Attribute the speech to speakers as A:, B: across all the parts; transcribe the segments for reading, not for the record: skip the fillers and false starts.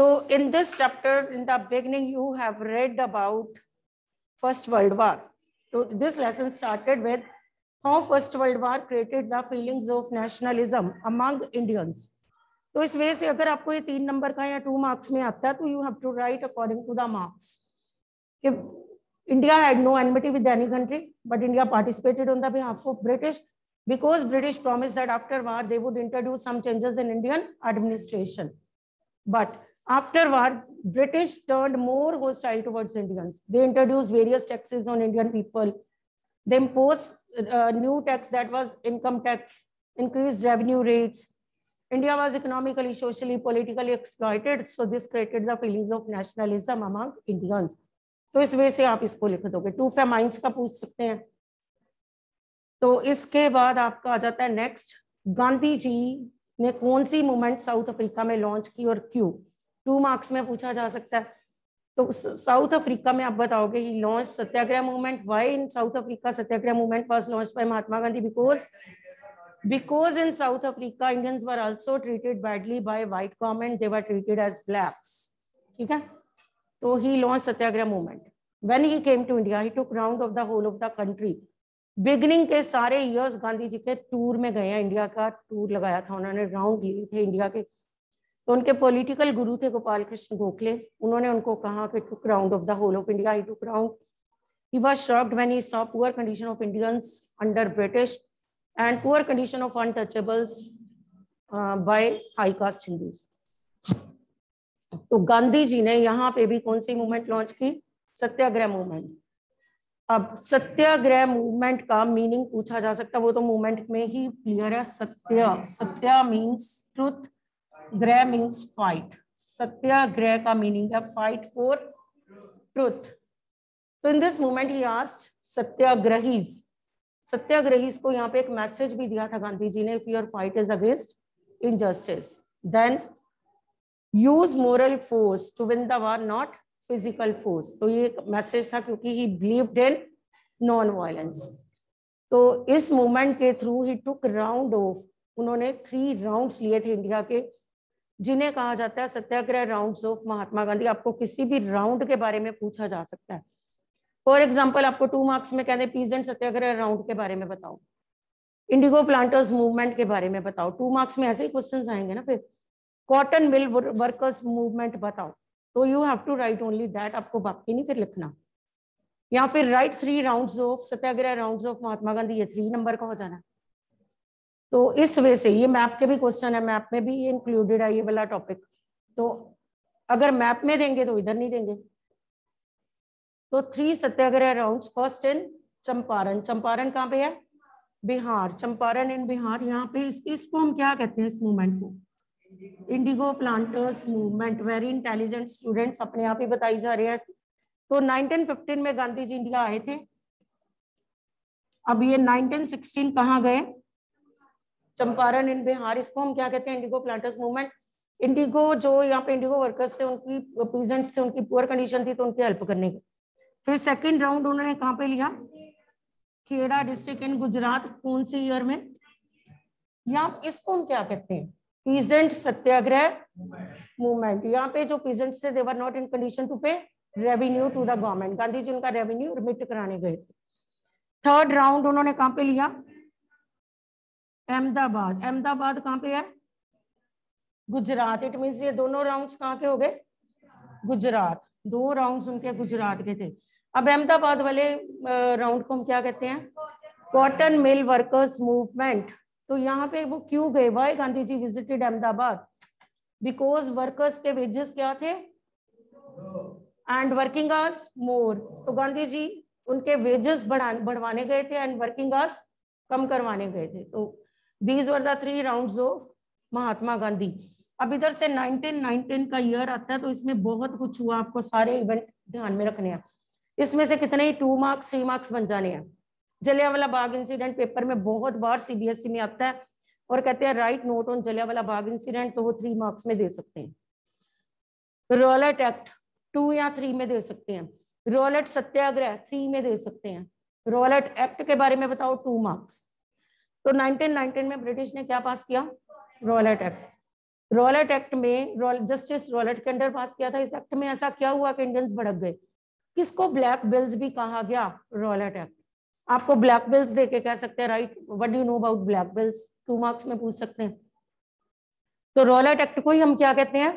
A: So in this chapter, in the beginning, you have read about First World War. So this lesson started with how First World War created the feelings of nationalism among Indians. तो इस वजह से अगर आपको ये 3 number का या 2 marks में आता है तो you have to write according to the marks. India had no enmity with any country, but India participated on the behalf of British because British promised that after war they would introduce some changes in Indian administration. But after war, British turned more hostile towards Indians. They introduced various taxes on Indian people. They imposed new tax, that was income tax, increased revenue rates. India was economically, socially, politically exploited. So this created the feelings of nationalism among Indians. तो इस वजह से आप इसको लिख दोगे. 2 फेमाइन्स का पूछ सकते हैं. तो इसके बाद आपका आ जाता है नेक्स्ट, गांधी जी ने कौन सी मूवमेंट साउथ अफ्रीका में लॉन्च की और क्यों. 2 मार्क्स में पूछा जा सकता है. तो साउथ अफ्रीका में आप बताओगे he launch Satyagraha movement. Why in South Africa Satyagraha movement was launched by Mahatma Gandhi? because in South Africa Indians were also treated badly by white government. They were treated as blacks. ठीक है. तो he launched Satyagraha movement. When he came to India, he took round of the whole of the country. Beginning के सारे years Gandhi ji के tour में गए हैं. India का टूर लगाया था उन्होंने, राउंड लिए थे इंडिया के. तो उनके पॉलिटिकल गुरु थे गोपाल कृष्ण गोखले. उन्होंने उनको कहा कि took round of the whole of India. He took round. He was shocked when he saw poor condition of Indians under British and poor condition of untouchables by high caste Hindus. तो गांधी जी ने यहाँ पे भी कौन सी movement launch की? Satyagraha movement. अब Satyagraha movement का मीनिंग पूछा जा सकता है, वो तो मूवमेंट में ही क्लियर है. Satya means truth, graha means fight. Satyagraha का मीनिंग है फाइट फॉर ट्रुथ. तो in this movement he asked satyagrahis को यहाँ पे एक मैसेज भी दिया था गांधी जी ने, if your fight is against injustice then use moral force to win the war, not physical force. तो ये एक मैसेज था क्योंकि he believed in non violence. तो इस मूवमेंट के through he took round of, उन्होंने 3 राउंड्स लिए थे इंडिया के, जिन्हें कहा जाता है सत्याग्रह राउंड्स ऑफ महात्मा गांधी. आपको किसी भी राउंड के बारे में पूछा जा सकता है. फॉर एग्जाम्पल आपको 2 मार्क्स में कहते हैं पीजेंट सत्याग्रह राउंड के बारे में बताओ, इंडिगो प्लांटर्स मूवमेंट के बारे में बताओ. 2 मार्क्स में ऐसे ही क्वेश्चंस आएंगे ना. फिर कॉटन मिल वर्कर्स मूवमेंट बताओ. तो you have to write only that, आपको बाकी नहीं फिर लिखना. या फिर write 3 rounds of Satyagraha rounds of Mahatma Gandhi. ये 3 नंबर का हो जाना. तो इस वजह से ये मैप के भी क्वेश्चन है, मैप में भी ये इंक्लूडेड है ये वाला टॉपिक. तो अगर मैप में देंगे तो इधर नहीं देंगे. तो 3 Satyagraha rounds. First in Champaran. Champaran कहाँ पे है? बिहार. चंपारण इन बिहार. यहाँ पे इसको हम क्या कहते हैं इस मूवमेंट को? Indigo planters movement. Very intelligent students अपने आप ही बताई जा रहे हैं. तो 1915 में गांधी जी इंडिया आए थे. अब ये 1916 कहाँ गए? चंपारण इन बिहार. इसको हम क्या कहते हैं? Indigo planters movement. इंडिगो जो यहाँ पे इंडिगो वर्कर्स थे, उनकी पीजेंट्स थे, उनकी पुअर कंडीशन थी, तो उनकी हेल्प करने की. फिर सेकंड राउंड उन्होंने कहाँ पे लिया? Kheda district in Gujarat. कौन से ईयर में? या इसको हम क्या कहते हैं? Peasant satyagraha movement. यहाँ पे जो पीजेंट्स थे, they were not in condition to pay revenue to the government. Gandhi ji उनका रेवेन्यू रिमिट कराने गए थे. थर्ड राउंड उन्होंने कहाँ पे लिया? अहमदाबाद. अहमदाबाद कहाँ पे है? गुजरात. इट मीन्स ये दोनों राउंड्स कहाँ के हो गए? गुजरात. 2 राउंड्स उनके गुजरात के थे. अब अहमदाबाद वाले राउंड को हम क्या कहते हैं? Cotton mill workers movement. तो यहाँ पे वो क्यों गए? Why Gandhi ji visited Ahmedabad? Because workers के वेजेस क्या थे? And working hours more. तो गांधी जी उनके वेजेस बढ़वाने गए थे एंड वर्किंग आवर्स कम करवाने गए थे. तो these were the 3 rounds of Mahatma Gandhi. अब इधर से 1919 का ईयर आता है, तो इसमें बहुत कुछ हुआ. आपको सारे इवेंट ध्यान में रखने हैं. इसमें से कितने ही 2 मार्क्स 3 मार्क्स बन जाने हैं. जलियांवाला बाग इंसिडेंट पेपर में बहुत बार सीबीएसई में आता है और कहते हैं write note on Jallianwala Bagh incident, तो वो 3 मार्क्स में दे सकते हैं. रॉलेट एक्ट 2 या 3 में दे सकते हैं. रॉलेट सत्याग्रह 3 में दे सकते हैं. रॉलेट एक्ट के बारे में बताओ 2 मार्क्स. तो 1919 में ब्रिटिश ने क्या पास किया? Rowlatt act. रॉलेट एक्ट में जस्टिस रॉलेट के अंडर पास किया था। इस एक्ट में ऐसा क्या हुआ कि इंडियंस भड़क गए? किसको ब्लैक बिल्स भी कहा गया? Rowlatt act. आपको ब्लैक बिल्स देके कह सकते हैं right what do you know about black bills, 2 marks में पूछ सकते हैं। तो रॉलेट एक्ट को ही हम क्या कहते हैं?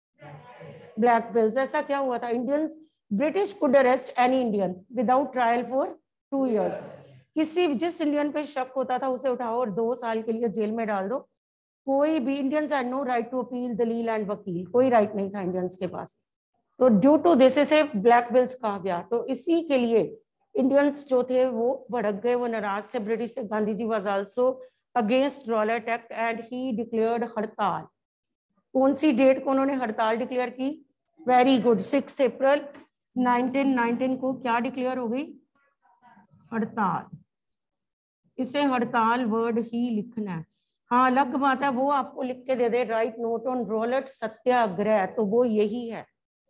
A: Black bills. ऐसा क्या हुआ था? Indians British could arrest any Indian without trial for 2 years। किसी जिस इंडियन पे शक होता था उसे उठाओ और 2 साल के लिए जेल में डाल दो। कोई भी Indians had no right to appeal, दलील एंड वकील, कोई राइट नहीं था इंडियंस के पास। तो ड्यू टू दिस इसे ब्लैक बिल्स कहा गया। तो इसी के लिए इंडियंस जो थे वो भड़क गए, वो नाराज थे ब्रिटिश से। गांधी जी was also against Rowlatt act and he declared हड़ताल। कौन सी डेट को उन्होंने हड़ताल डिक्लेयर की? वेरी गुड, 6 अप्रैल 1919 को क्या डिक्लेयर हो गई? हड़ताल। इसे हड़ताल वर्ड ही लिखना है। हाँ, अलग बात है वो आपको लिख के दे दे write note on Rowlatt satyagraha, तो वो यही है,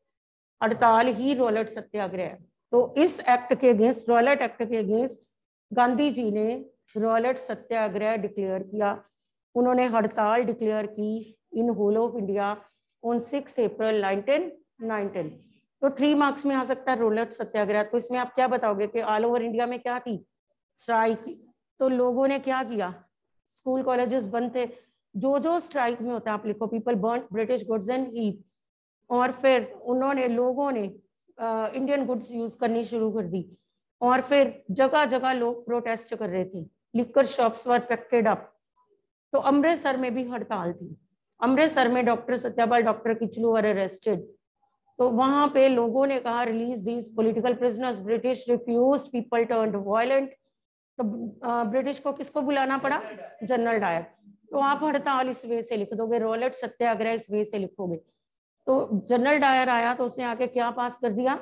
A: हड़ताल ही रॉलेट सत्याग्रह। तो इस एक्ट के अगेंस्ट, रॉलेट एक्ट के अगेंस्ट गांधी जी ने रॉलेट सत्याग्रह डिक्लेयर किया। उन्होंने हड़ताल डिक्लेयर की in whole of India on 6 April 1919। तो 3 मार्क्स में आ सकता है रॉलेट सत्याग्रह। तो इसमें आप क्या बताओगे कि ऑल ओवर इंडिया में क्या थी? स्ट्राइक। तो लोगों ने क्या किया? स्कूल कॉलेजेस बंद थे। जो जो स्ट्राइक में होता है आप लिखो, people burn British goods and heap. और फिर लोगों ने इंडियन गुड्स यूज करनी शुरू कर दी। और फिर जगह जगह लोग प्रोटेस्ट कर रहे थे। Liquor shops were picketed up. तो अमृतसर में भी हड़ताल थी। अमृतसर में doctor Satyapal, doctor Kitchlew were arrested. तो वहां पे लोगों ने कहा release these political prisoners, British refused, people turned violent. तो ब्रिटिश को किसको बुलाना पड़ा? General Dyer. तो आप हड़ताल इस वे से लिख दोगे, रॉलेट सत्याग्रह इस वे से लिखोगे। तो जनरल डायर आया तो उसने आके क्या पास कर दिया?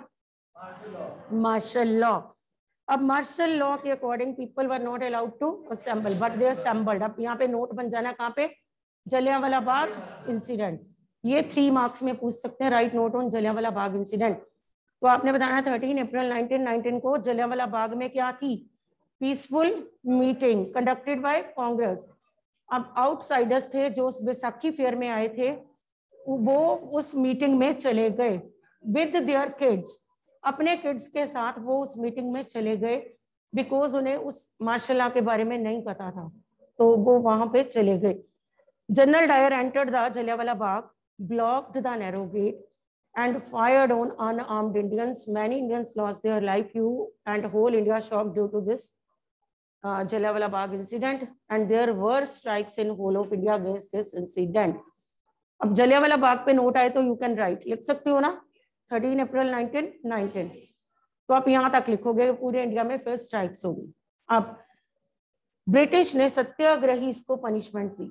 A: Martial law. अब मार्शल लॉ के according people were not allowed to assemble but they assembled. अब यहाँ पे नोट बन जाना कहाँ पे? जलियांवाला बाग इंसिडेंट। ये 3 मार्क्स में पूछ सकते हैं, write note on Jallianwala Bagh incident. तो आपने बताना 13 अप्रैल 1919 को जलियांवाला बाग में क्या थी? Peaceful meeting conducted by Congress. अब आउटसाइडर्स थे जो बैसाखी फेयर में आए थे, वो उस मीटिंग में चले गए विद देयर किड्स। अपने किड्स के साथ वो उस मीटिंग में चले गए बिकॉज उन्हें उस मार्शल लॉ के बारे में नहीं पता था, तो वो वहां पे चले गए। General Dyer entered the Jallianwala Bagh, blocked the narrow gate and fired on unarmed Indians. Many Indians lost their life, and whole India shocked due to this Jallianwala Bagh incident, and there were strikes in whole of India against this incident. अब जलियांवाला बाग पे note आए तो you can write, लिख सकते हो ना 13 अप्रैल 1919। तो आप यहां तक लिखोगे पूरे इंडिया में फिर स्ट्राइक्स होगी। अब ब्रिटिश ने सत्याग्रही इसको पनिशमेंट दी,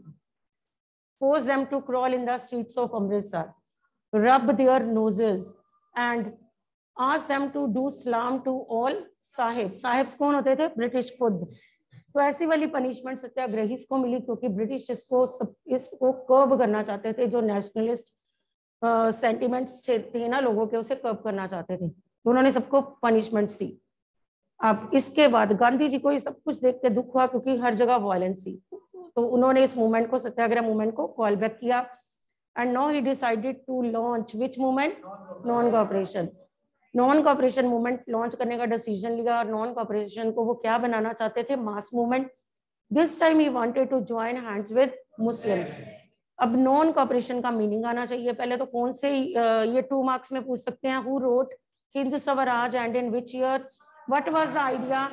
A: forced them to crawl in the streets of Amritsar, rub their noses and ask them to do salam to all sahib. Sahibs कौन होते थे? ब्रिटिश खुद। तो ऐसी वाली पनिशमेंट सत्याग्रही को मिली क्योंकि ब्रिटिश इसको कर्ब करना चाहते थे। जो नेशनलिस्ट सेंटिमेंट्स थे ना लोगों के, उसे कर्ब करना चाहते थे, तो उन्होंने सबको पनिशमेंट्स दी। अब इसके बाद गांधी जी को ये सब कुछ देख के दुख हुआ क्योंकि हर जगह वायलेंस थी, तो उन्होंने इस मूवमेंट को, सत्याग्रह मूवमेंट को कॉल बैक किया। And now he decided to launch which movement? Non-cooperation। Non-cooperation movement launch करने का डिसीजन लिया और non-cooperation को वो क्या बनाना चाहते थे? Mass movement. This time he wanted to join hands with Muslims। अब non-cooperation का मीनिंग आना चाहिए पहले तो। कौन से ये 2 मार्क्स में पूछ सकते हैं। Who wrote Hind Swaraj and in which year? What was the idea?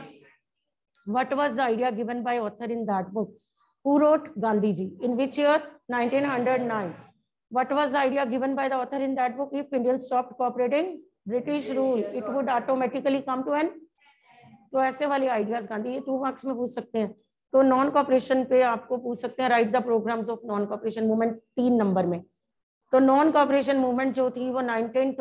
A: What was the idea given by author in that book? Who wrote? Gandhi ji। In which year? 1909। What was the idea given by the author in that book? If Indians stopped cooperating British rule, it would automatically come to an। तो ऐसे वाले ideas Gandhi, ये 2 marks में पूछ सकते हैं। तो non cooperation पे आपको पूछ सकते हैं write the programmes of non cooperation movement 3 number में। तो नॉन कॉपरेशन मूवमेंट जो थी वो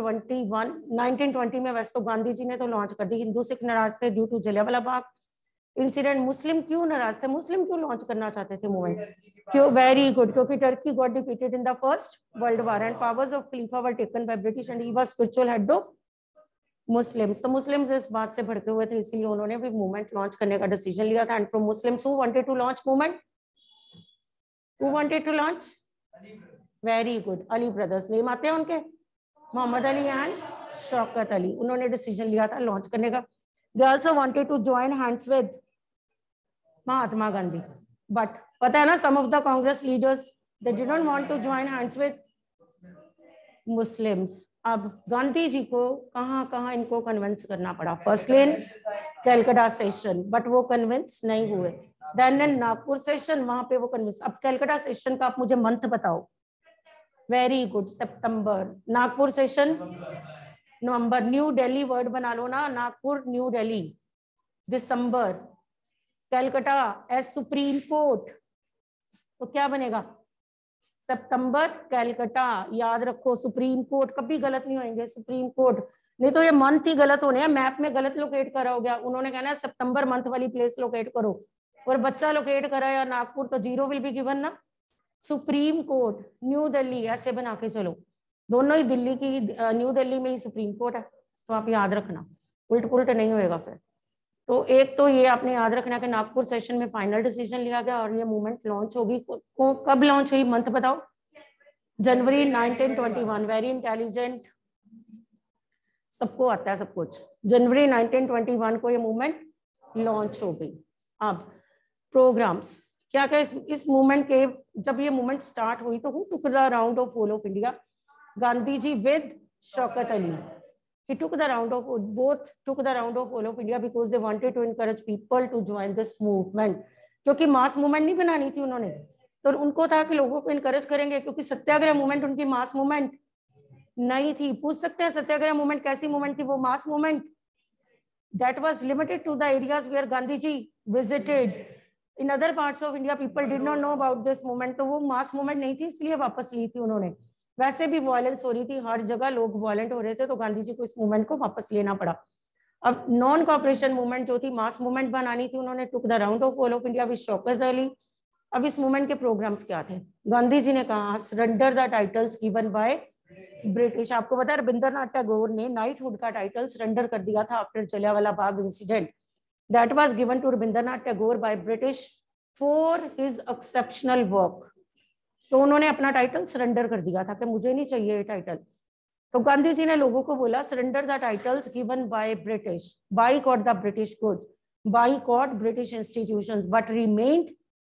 A: 1920 में वैसे तो गांधी जी ने तो लॉन्च कर दी। हिंदू सिख नाराज थे due to Jallianwala Bagh incident. Muslim क्यों नाराज थे? मुस्लिम क्यों लॉन्च करना चाहते थे मूवमेंट? क्यों? वेरी गुड, क्योंकि Turkey got defeated in the first world war and powers of Khalifa were taken by British and he was spiritual head of Muslims. तो मुस्लिम्स इस बात से भड़के हुए थे, इसलिए उन्होंने भी मूवमेंट लॉन्च करने का डिसीजन लिया था। And from Muslims who wanted to launch movement, who wanted to launch? Very good, Ali brothers name आते हैं उनके, मोहम्मद अली एंड शौकत अली, उन्होंने डिसीजन लिया था लॉन्च करने का। They also wanted to join hands with Mahatma Gandhi, but पता है ना some of the Congress leaders they did not want to join hands with Muslims. अब गांधी जी को कहां कहां इनको कन्विंस करना पड़ा, firstly in Calcutta session, but वो कन्विंस नहीं हुए। देन इन नागपुर सेशन, वहां पे वो कन्विंस। अब कलकत्ता सेशन का आप मुझे मंथ बताओ। वेरी गुड, सितंबर। नागपुर सेशन नवंबर। न्यू दिल्ली वर्ड बना लो ना, नागपुर न्यू दिल्ली। दिसंबर। कलकत्ता एज सुप्रीम कोर्ट, तो क्या बनेगा सितंबर कलकत्ता। याद रखो सुप्रीम कोर्ट, कभी गलत नहीं होंगे सुप्रीम कोर्ट, नहीं तो ये मंथ ही गलत होने हैं, मैप में गलत लोकेट करा हो गया। उन्होंने कहना है सितंबर मंथ वाली प्लेस लोकेट करो, और बच्चा लोकेट करा या नागपुर, तो जीरो विल बी गिवन ना। सुप्रीम कोर्ट न्यू दिल्ली ऐसे बना के चलो, दोनों ही दिल्ली की, न्यू दिल्ली में ही सुप्रीम कोर्ट है, तो आप याद रखना, उल्ट पुल्ट नहीं होएगा फिर। तो एक तो ये आपने याद रखना कि नागपुर सेशन में फाइनल डिसीजन लिया गया और ये मूवमेंट लॉन्च होगी। कब लॉन्च हुई, मंथ बताओ। जनवरी 1921। वेरी इंटेलिजेंट, सबको आता है सब कुछ। जनवरी 1921 को ये मूवमेंट लॉन्च हो गई। अब प्रोग्राम्स क्या क्या इस मूवमेंट के, जब ये मूवमेंट स्टार्ट हुई तो who took the round of whole of India, Gandhi ji with Shaukat Ali. He took the round of, both took the round of whole of India because they wanted to encourage people to join this movement, क्योंकि mass movement नहीं बनानी थी उन्होंने, तो उनको था कि लोगों को इनकरेज करेंगे, क्योंकि सत्याग्रह मूवमेंट उनकी मास मूवमेंट नहीं थी। पूछ सकते हैं सत्याग्रह मूवमेंट कैसी मूवमेंट थी, वो mass movement that was limited to the areas where Gandhi ji visited. In other parts of India people did not know about this movement, तो वो मास मूवमेंट नहीं थी, इसलिए वापस ली थी उन्होंने। वैसे भी वायलेंस हो रही थी, हर जगह लोग वायलेंट हो रहे थे, तो गांधी जी को इस मूवमेंट को वापस लेना पड़ा। अब नॉन कॉपरेशन मूवमेंट जो थी, मास मूवमेंट बनानी थी, उन्होंने took the round of whole of India with Shaukat Ali. अब इस मूवमेंट के प्रोग्राम्स क्या थे, गांधी जी ने कहा surrender the titles given by British. आपको पता है रविंद्रनाथ टैगोर ने नाइटहुड का टाइटल सरेंडर कर दिया था after Jallianwala Bagh incident. That was given to Rabindranath Tagore by British for his exceptional work. तो उन्होंने अपना टाइटल सरेंडर कर दिया था कि मुझे नहीं चाहिए ये टाइटल। तो गांधी जी ने लोगों को बोला surrender the titles given by British, boycott the British goods, boycott British institutions, but remained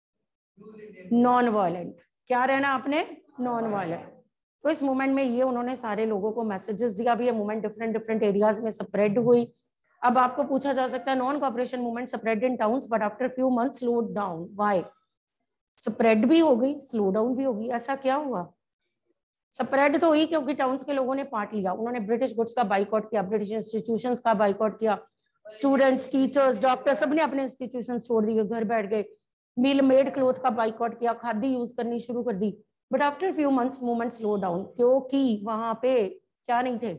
A: non violent. क्या रहना आपने, नॉन वायलेंट। तो इस मूवमेंट में ये उन्होंने सारे लोगों को मैसेजेस दिया भी। ये मूवमेंट डिफरेंट डिफरेंट एरियाज में स्प्रेड हुई। अब आपको पूछा जा सकता है non cooperation movement spread in towns but after few months slowed down, why? Spread भी हो गई, स्लो डाउन भी होगी, ऐसा क्या हुआ? स्प्रेड तो हुई क्योंकि टाउन्स के लोगों ने पार्ट लिया, उन्होंने ब्रिटिश गुड्स का बाइकआउट किया, ब्रिटिश इंस्टीट्यूशंस का बाइकआउट किया, स्टूडेंट्स, टीचर्स, डॉक्टर सबने अपने इंस्टीट्यूशन छोड़ दिए, घर बैठ गए। मिल मेड क्लोथ का बाइकआउट किया, खादी यूज करनी शुरू कर दी। But after few months movement slow down, क्योंकि वहां पे क्या नहीं थे,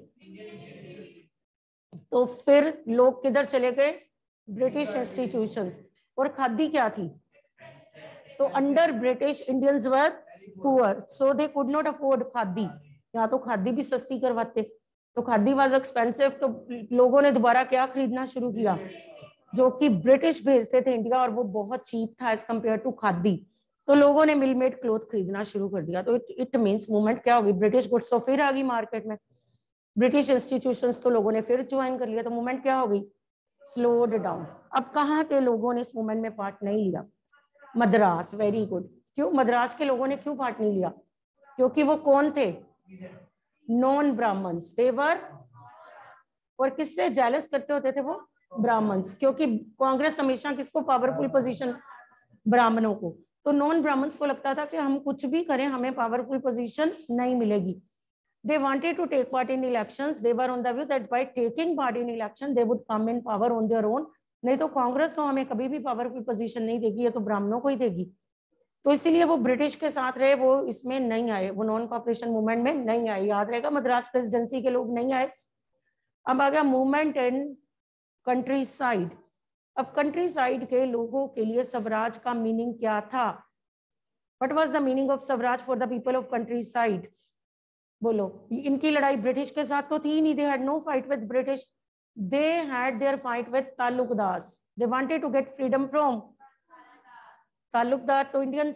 A: तो फिर लोग किधर चले गए, ब्रिटिश इंस्टीट्यूशंस। और खादी क्या थी, तो under British Indians were poor so they could not afford khadi, या तो खादी भी सस्ती करवाते, तो खादी वाज एक्सपेंसिव, तो लोगों ने दोबारा क्या खरीदना शुरू किया, जो कि ब्रिटिश भेजते थे इंडिया, और वो बहुत चीप था एज कंपेयर टू खादी, तो लोगों ने मिल मेड क्लोथ खरीदना शुरू कर दिया। तो इट मींस मूवमेंट क्या होगी, ब्रिटिश गुड्स तो फिर आ गई मार्केट में, ब्रिटिश इंस्टीट्यूशंस तो लोगों ने फिर ज्वाइन कर लिया, तो मूवमेंट क्या होगी, स्लोड डाउन। अब कहाँ के लोगों ने इस मूवमेंट में पार्ट नहीं लिया, मद्रास। Very good. क्यों मद्रास के लोगों ने क्यों पार्ट नहीं लिया, क्योंकि वो कौन थे, नॉन ब्राह्मण्स, देवर, और किससे जेलस करते होते थे वो, ब्राह्मण्स, क्योंकि कांग्रेस हमेशा किसको पावरफुल पोजीशन, ब्राह्मणों को। तो नॉन ब्राह्मण्स को लगता था कि हम कुछ भी करें हमें पावरफुल पोजीशन नहीं मिलेगी। They wanted to take part in elections. They were on the view that by taking part in election, they would come in power on their own. नहीं तो कांग्रेस तो हमें कभी भी पावरफुल पोजीशन नहीं देगी, ये तो ब्राह्मणों को ही देगी। तो इसीलिए वो ब्रिटिश के साथ रहे, वो इसमें नहीं आए, वो नॉन कॉपरेशन मूवमेंट में नहीं आए। याद रहेगा, मद्रास प्रेसिडेंसी के लोग नहीं आए। अब आ गया मूवमेंट इन कंट्री साइड। अब कंट्री साइड के लोगों के लिए स्वराज का मीनिंग क्या था, what was the meaning of swaraj for the people of countryside? बोलो। इनकी लड़ाई ब्रिटिश के साथ तो थी नहीं, they had no fight with British, they had their fight with talukdar. They wanted to get freedom from talukdar, तो इंडियन थे,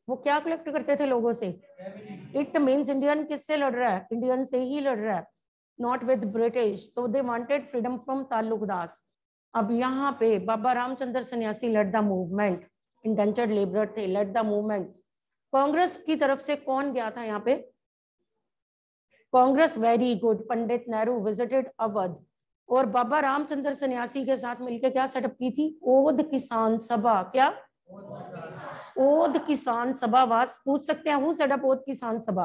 A: वो क्या कलेक्ट करते थे लोगों से? इट मीन्स इंडियन किससे लड़ रहा है? इंडियन से ही लड़ रहा है, नॉट विद ब्रिटिश। तो they wanted freedom from talukdars. अब यहाँ पे Baba Ramchandra sanyasi led the movement, indentured labour थे, लेड द मूवमेंट। कांग्रेस की तरफ से कौन गया था यहाँ पे? Congress, very good, Pandit Nehru visited Awadh, और बाबा रामचंद्र सन्यासी के साथ मिलकर क्या सेटअप की थी? ओध किसान सभा। क्या? ओध किसान सभा। वास पूछ सकते हैं हु सेटअप ओध किसान सभा?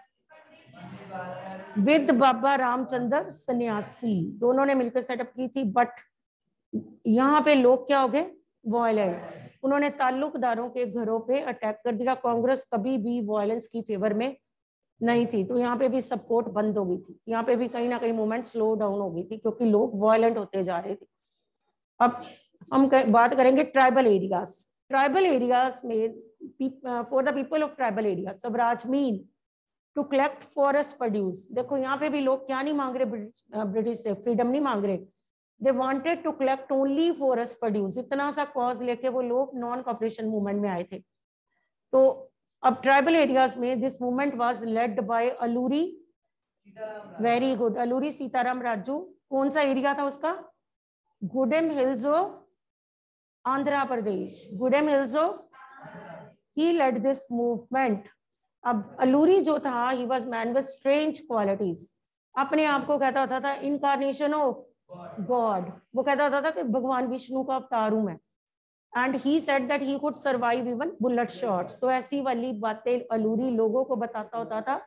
A: विद बाबा रामचंद्र सन्यासी, दोनों ने मिलकर सेटअप की थी। बट यहाँ पे लोग क्या हो गए? वायलेंट। उन्होंने ताल्लुकदारों के घरों पे अटैक कर दिया। कांग्रेस कभी भी वायलेंस की फेवर में नहीं थी, तो यहाँ पे भी सपोर्ट बंद हो गई थी। यहाँ पे भी कहीं ना कहीं मूवमेंट स्लो डाउन हो गई थी क्योंकि लोग वायलेंट होते जा रहे थे। अब हम बात करेंगे ट्राइबल एरियाज। ट्राइबल एरियाज में for the people of tribal area swaraj mean to collect forest produce. देखो यहाँ पे भी लोग क्या नहीं मांग रहे ब्रिटिश से? फ्रीडम नहीं मांग रहे। They wanted to collect only forest produce. इतना सा कॉज लेके वो लोग नॉन कॉपरेशन मूवमेंट में आए थे। तो अब ट्राइबल एरियाज में this movement was led by Alluri, very good, Alluri Sitarama Raju. कौन सा एरिया था उसका? Gudem hills of Andhra Pradesh, Gudem hills of, he led this movement. अब अलूरी जो था, he was man with strange qualities. अपने आप को कहता होता था इनकारनेशन ऑफ गॉड। वो कहता होता था कि भगवान विष्णु का अवतार हूं मैं। And he said that he could survive even bullet shots. तो ऐसी वाली बातें अलूरी लोगों को बताता होता था।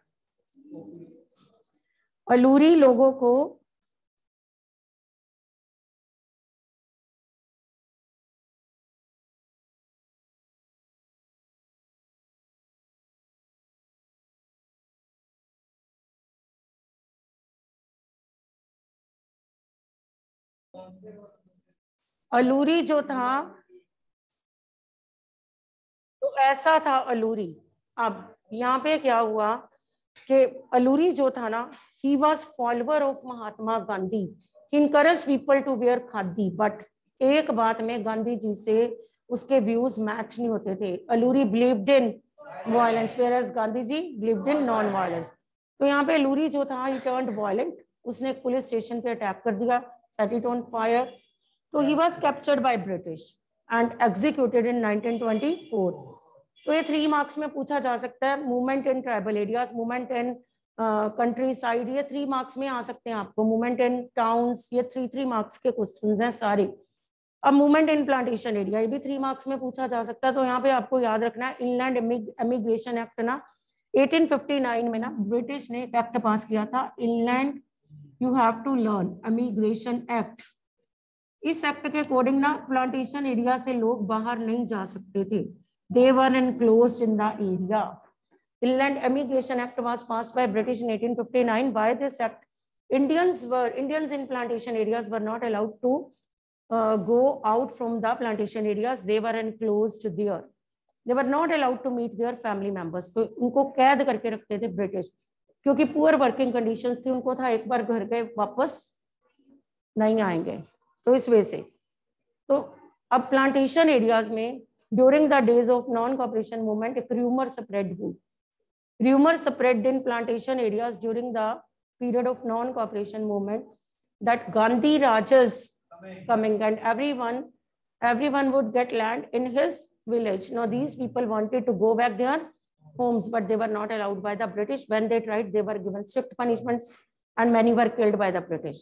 A: अलूरी लोगों को अलूरी जो था, तो ऐसा था अलूरी। अब यहाँ पे क्या हुआ कि अलूरी जो था ना, he was follower of Mahatma Gandhi, he encourage people to wear khadi. But एक बात में गांधी जी से उसके व्यूज मैच नहीं होते थे। Alluri believed in violence, whereas Gandhi ji believed in non violence. तो यहाँ पे अलूरी जो था, ही टर्न्ड वायलेंट। उसने पुलिस स्टेशन पे अटैक कर दिया, सेट इट ऑन फायर। तो he was captured by British and executed in 1924। तो ये 3 मार्क्स में पूछा जा सकता है। Movement in tribal areas, movement in countryside, ये 3 मार्क्स में आ सकते हैं आपको। मूवमेंट इन टाउन्स, ये 3 मार्क्स के क्वेश्चंस हैं सारे। अब मूवमेंट इन प्लांटेशन एरिया, ये भी 3 मार्क्स में पूछा जा सकता है। तो यहाँ पे आपको याद रखना है इनलैंड एमिग्रेशन एक्ट ना 1859 में ना ब्रिटिश ने एक्ट पास किया था, inland you have to learn emigration act. इस एक्ट के अकॉर्डिंग ना प्लांटेशन एरिया से लोग बाहर नहीं जा सकते थे। They were enclosed in the area. Inland Emigration Act was passed by British in 1859. By this act, Indians in plantation areas were not allowed to go out from the plantation areas. They were enclosed there. They were not allowed to meet their family members. तो उनको कैद करके रखते थे British, क्योंकि poor working conditions थी। उनको था एक बार घर गए वापस नहीं आएंगे, तो इस वजह से। तो अब प्लांटेशन एरियाज में during the days of non-cooperation movement, a rumor spread. Rumor spread in plantation areas during the period of non-cooperation movement that Gandhi Raj is coming and everyone would get land in his village. Now these people wanted to go back their homes, but they were not allowed by the British. When they tried, they were given strict punishments and many were killed by the British.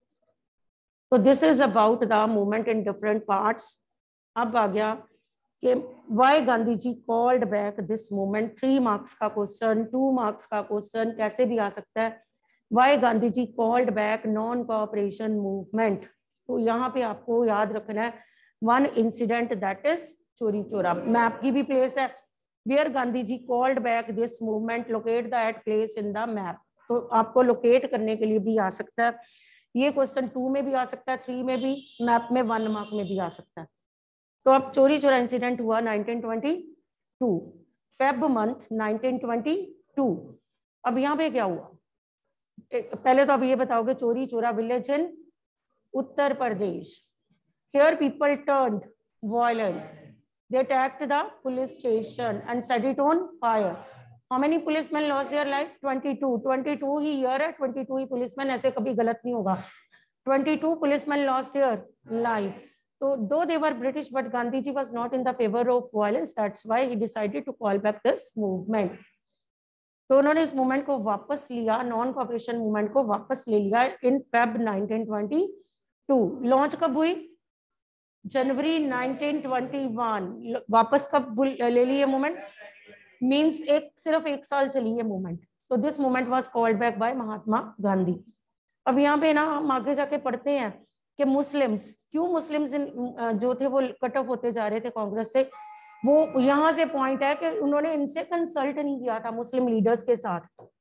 A: So this is about the movement in different parts. अब आ गया कि why Gandhi ji called back this movement. 3 marks का question, 2 marks का question, कैसे भी आ सकता है। Why Gandhi ji called back non cooperation movement. तो यहाँ पे आपको याद रखना है वन इंसिडेंट, दैट इज चोरी चोरा। मैप की भी प्लेस है, where Gandhi ji called back this movement, locate that place in the map. तो आपको लोकेट करने के लिए भी आ सकता है ये क्वेश्चन, 2 में भी आ सकता है, 3 में भी, मैप में 1 मार्क में भी आ सकता है। तो अब चोरी चोरा इंसिडेंट हुआ 1922, फेब मंथ 1922। अब यहाँ पे क्या हुआ, पहले तो अब ये बताओगे चोरी चोरा village in Uttar Pradesh. Here people turned violent They attacked the police station and set it on fire. How many policemen lost their life? 22. 22 ही year है, 22 ही policemen, ऐसे कभी गलत नहीं होगा. 22 policemen lost their life. So though they were British, but Gandhiji was not in the favor of violence. That's why he decided to call back this movement. तो उन्होंने इस मूवमेंट को वापस लिया, नॉन कॉपरेशन मूवमेंट को वापस ले लिया इन फेब 1922. लॉन्च कब हुई? जनवरी 1921. वापस कब ले ली ये मूवमेंट? मींस सिर्फ एक साल चली ये मूवमेंट. तो this movement was called back by Mahatma Gandhi. अब यहाँ पे ना हम आगे जाके पढ़ते हैं कि मुस्लिम्स जो थे वो कट ऑफ होते जा रहे थे कांग्रेस से. वो यहाँ से पॉइंट है कि उन्होंने इनसे कंसल्ट नहीं किया था मुस्लिम लीडर्स के साथ.